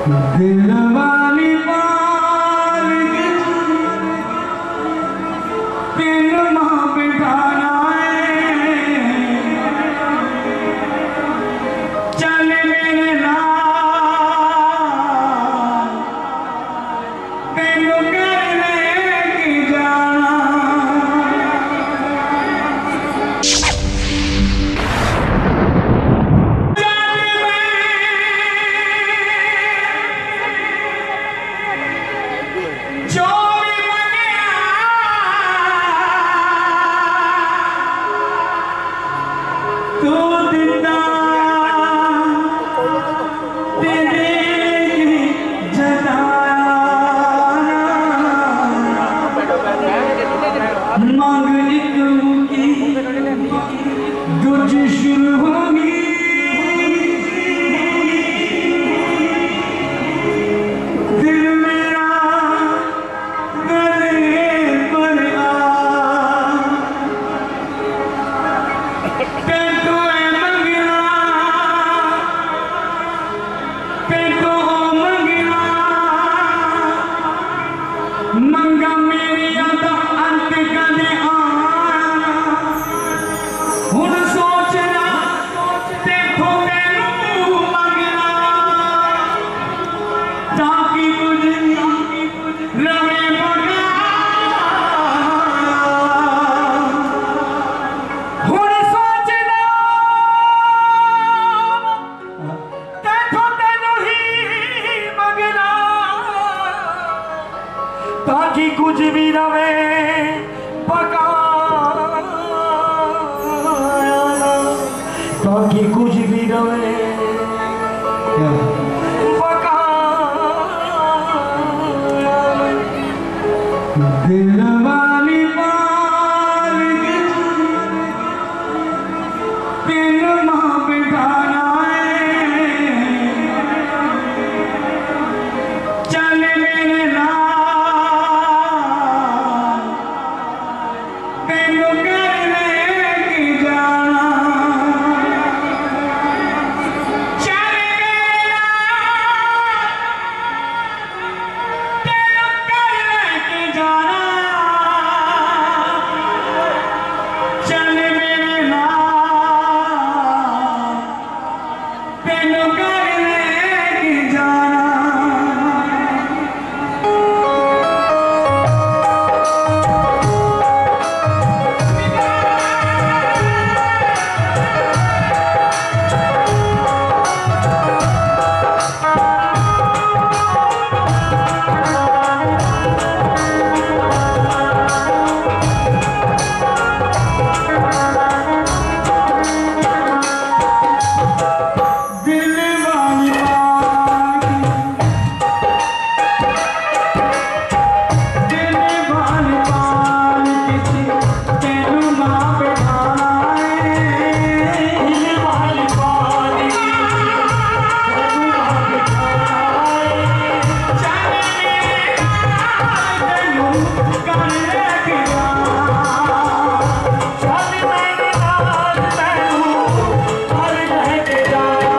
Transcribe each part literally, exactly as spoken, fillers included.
दिल वाली पाल तेन मां बिठाना है, चल मेरे नाल तेनू घर लेके जाना। जो भी मंगया तू दिता तेरे जताया, मांग एक मुकी दूजी शुरू होगी, दिल मेरा मंगा मेरिया दा अंत कदे आना, हुण सोचना देखो तेनू मंगना, ताकि कुछ रवे मगा, हुण सोचना देखो तेनू ही मंगना, ताकि कुछ भी रवे पकाया, ताकि कुछ भी रवे पकाया। दिल वाली पाल तेन मां बिठाना है, चल मेरे नाल तेनू घर लेके जाना। चल मेरे नाल तेनू घर लेके जाना, चल मेरे नाल तेनू घर लेके जाना। दिल वाली पाल दिल वाली पाल किसी तेनू मां बिठाना है, दिल वाली पाल तेनू मां बिठाना है, चल मेरे नाल तेनू घर लेके जाना, चल मेरे नाल तेनू घर लेके जाना।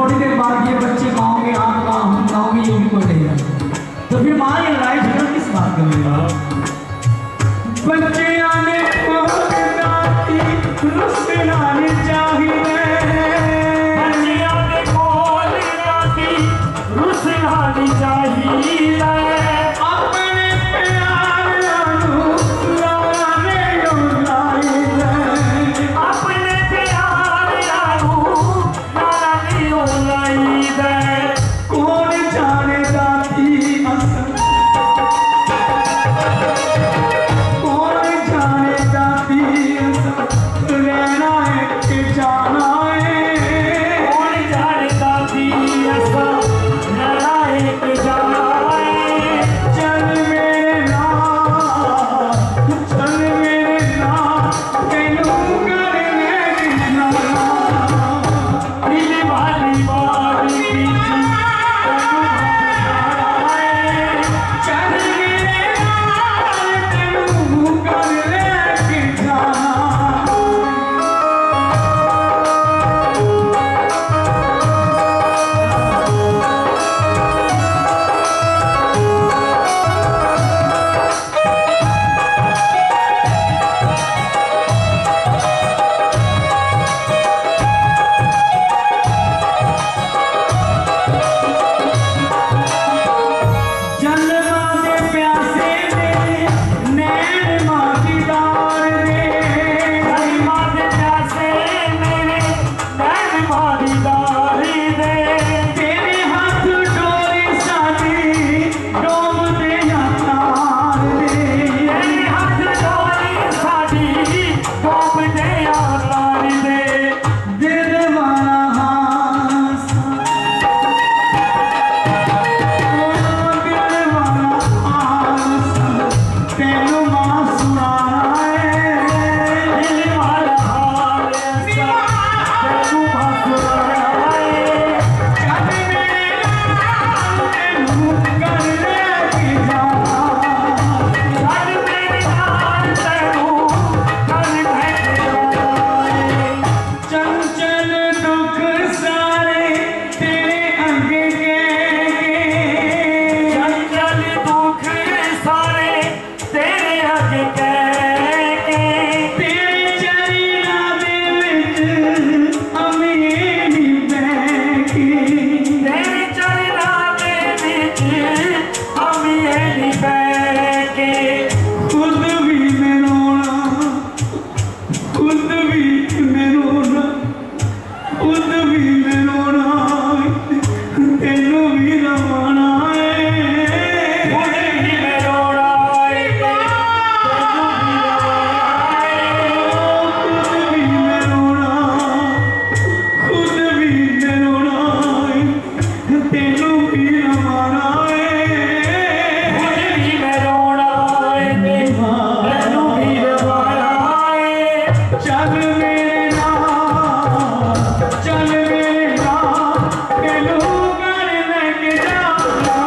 थोड़ी देर बाद ये बच्चे गाँव के आप गाँव हम गाँव में ये भी पढ़ेगा, तो फिर माँ ये लड़ाई झगड़ा किस बात का होगा? बच्चे आने को रुसलानी चाहिए, बच्चे आने को रुसलानी चाहिए, अपने प्यार लाने अपने प्यार लाने दे, कौन जाने दाती असल, कौन जाने दाती असल, रहना है कि जाना है, कौन जाने दाती असल, रहना है कि जाना है, चल मेरे नाम, चल मेरे नाम, तेनू करने जाना, दिल वाली बात की चल मेरे नाम, तेनू करने जाना। जलवा दे प्यासे दे नैन माजीदार दे, कलमा दे प्यासे मेरे नैन मारीदारी दे, तेरे हाथ डोरी साडी डोब दे यार दे, तेरे हाथ डोरी साडी डोब दे यार दे, दिल वाला हासा, ओ दिल वाला हासा, तेनू मां सुनाना है, दिल वाला हाल ऐसा तेनू भासुराए, चल मेरे नाम, तेनू करने की जाना। चल मेरे नाल तेनू कर भेजाए, चंचल दुख सारे तेरे आगे के, चंचल दुख सारे तेरे आगे कह के, तेरे चरणों दे विच अमीनी बैठी, तेरे चरणों दे विच अमी नहीं बैठ के, खुद भी मैं रोना, खुद भी मैं रोना, खुद भी मैं रोना, तेनू भी रवाना है, खुद भी मैं रोना है, तेनू भी रोना है, खुद भी मैं रोना, खुद भी मैं रोना, तेनू भी रवाना है, खुद भी मैं रोना है, तेनू भी रवाना है, चल मेरे नाम, चल मेरे नाम, तेनू कर लेके जाना।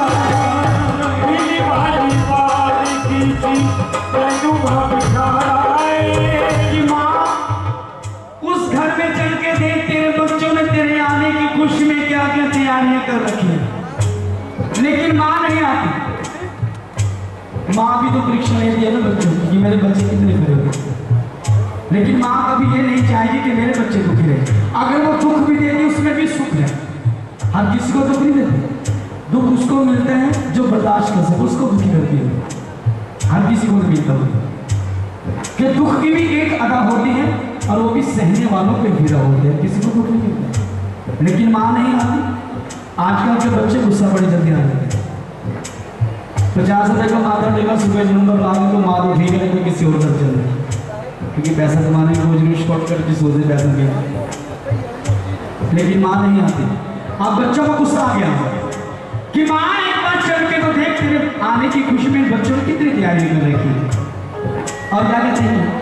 दिल वाली बात की थी तेनू भासुराए, कि माँ उस घर में चल के देख, तेरे बच्चों ने तेरे आने की खुशी में क्या क्या तैयारियां कर रखी हैं, लेकिन माँ नहीं आती। माँ भी तो परीक्षा लेती है ना बच्चों की, कि मेरे बच्चे कितने करेंगे, लेकिन माँ कभी ये नहीं चाहेगी कि मेरे बच्चे दुखी रहे। अगर वो दुख भी देगी उसमें भी सुख है, हर किसी को दुख नहीं देते, दुख उसको मिलते हैं जो बर्दाश्त कर सके, उसको दुखी करती है, हर किसी को नहीं मिलता होता कि दुख की भी एक अदा होती है और वो भी सहने वालों पे गिरा होता है, किसी को दुख नहीं मिलता। लेकिन माँ नहीं आती। आजकल के बच्चे गुस्सा बड़ी जल्दी आ जाते हैं, पचास रुपये का माता देगा, सुबह नंबर ला तो माँ तो ठीक है, कोई किसी और तरफ चल रहा है, क्योंकि पैसा कमाने की रोज रोज शॉर्टकट की सोचे पैसा दिया, लेकिन माँ नहीं आती। अब बच्चों को गुस्सा आ गया कि माँ एक बार चल के तो देख, तेरे आने की खुशी में बच्चों ने कितनी तैयारी कर रखी है। और क्या कहते हैं,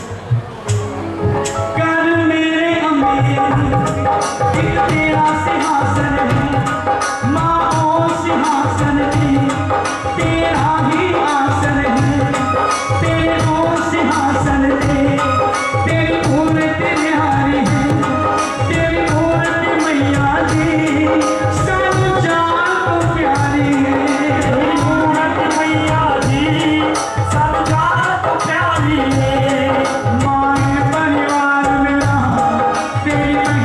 कर मेरे अमीर तेरा सिंहासन है, माँ ओ सिंहासन की तेरा ही आसन है, तेरे ओ सिंहासन दे, तेरी मूर्ति न्यारी है, तेरी मूर्ति मैया दी,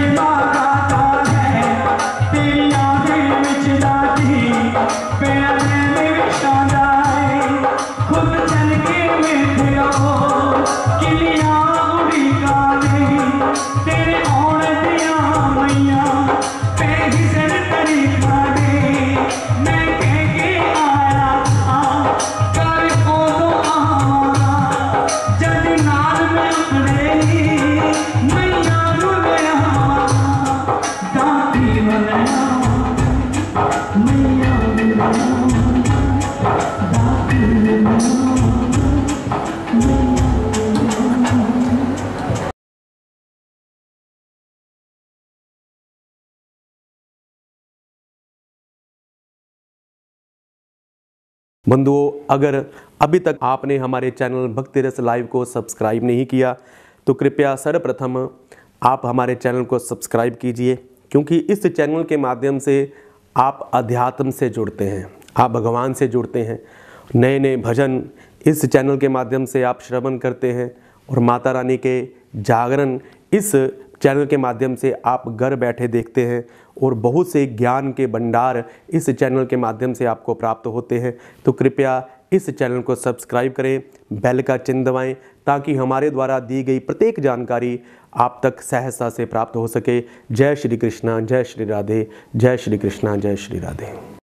नशेवा गाता है तेरी आंखें विच दादी प्यारे में शादा है खुद चल के वेख लो किलियां उड़ी गावे तेरे आने दिया मैया पैगी सर तरी खाने मैं कह के आया था कर ओदो आवागा जद नाल में उतरेगी मैया नू ले आवागा दाती मनाया मैया नू ले आवागा दाती मनाया बंधुओं, अगर अभी तक आपने हमारे चैनल भक्ति रस लाइव को सब्सक्राइब नहीं किया तो कृपया सर्वप्रथम आप हमारे चैनल को सब्सक्राइब कीजिए, क्योंकि इस चैनल के माध्यम से आप अध्यात्म से जुड़ते हैं, आप भगवान से जुड़ते हैं। नए नए भजन इस चैनल के माध्यम से आप श्रवण करते हैं और माता रानी के जागरण इस चैनल के माध्यम से आप घर बैठे देखते हैं और बहुत से ज्ञान के भंडार इस चैनल के माध्यम से आपको प्राप्त होते हैं। तो कृपया इस चैनल को सब्सक्राइब करें, बेल का चिन्ह दबाएं ताकि हमारे द्वारा दी गई प्रत्येक जानकारी आप तक सहजता से प्राप्त हो सके। जय श्री कृष्णा, जय श्री राधे, जय श्री कृष्णा, जय श्री राधे।